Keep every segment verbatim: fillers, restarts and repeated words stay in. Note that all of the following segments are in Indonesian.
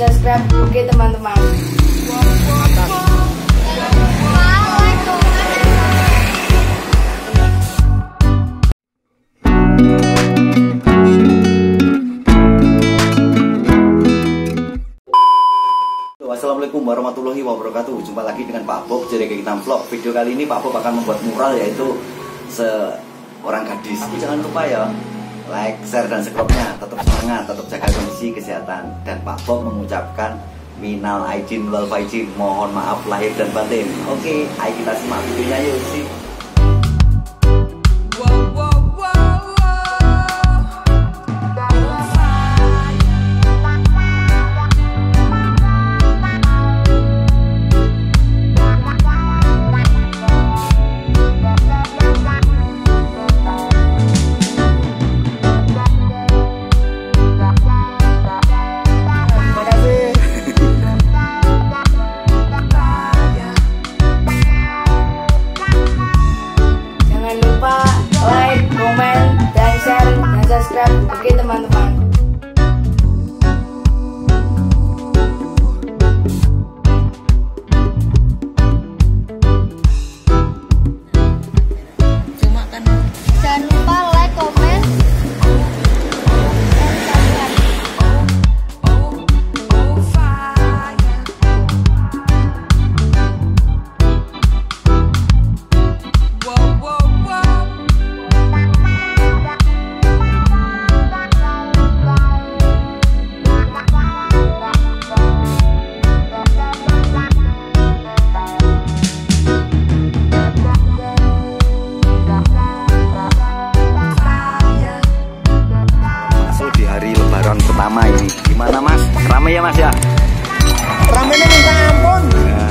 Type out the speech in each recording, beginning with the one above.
subscribe. Oke teman-teman. Assalamualaikum warahmatullahi wabarakatuh. Jumpa lagi dengan Pak Bob dari Kegiatan Vlog. Video kali ini Pak Bob akan membuat mural, yaitu seorang gadis. Jangan lupa ya, like, share, dan subscribe-nya. Tetap semangat, tetap jaga kondisi kesehatan. Dan Pak Bob mengucapkan minal aidin wal faizin, mohon maaf lahir dan batin. Oke, ayo kita simak videonya yuk sih. Oke teman-teman. Cuma kan jangan lupa like, komen, pertama ini gimana Mas? Rame ya Mas ya? Ramenya minta ampun.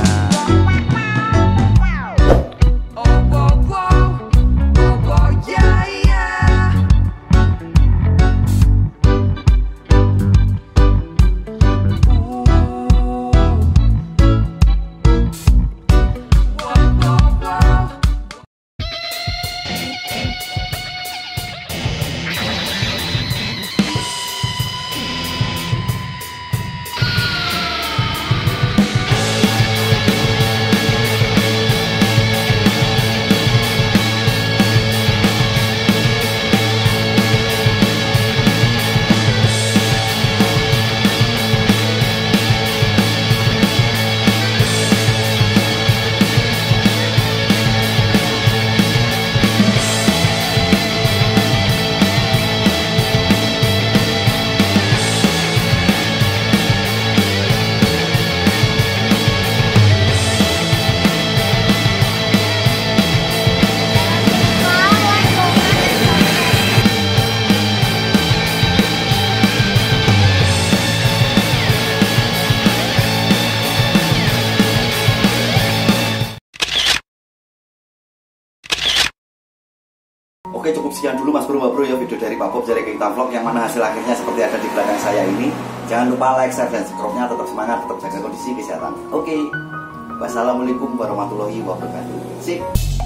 Oke, cukup sekian dulu Mas Bro, Mbak Bro ya, video dari Pak Bob dari Kegiatan Vlog, yang mana hasil akhirnya seperti ada di belakang saya ini. Jangan lupa like, share, dan subscribe-nya. Tetap semangat, tetap jaga kondisi kesehatan. Oke, wassalamualaikum warahmatullahi wabarakatuh. Sip.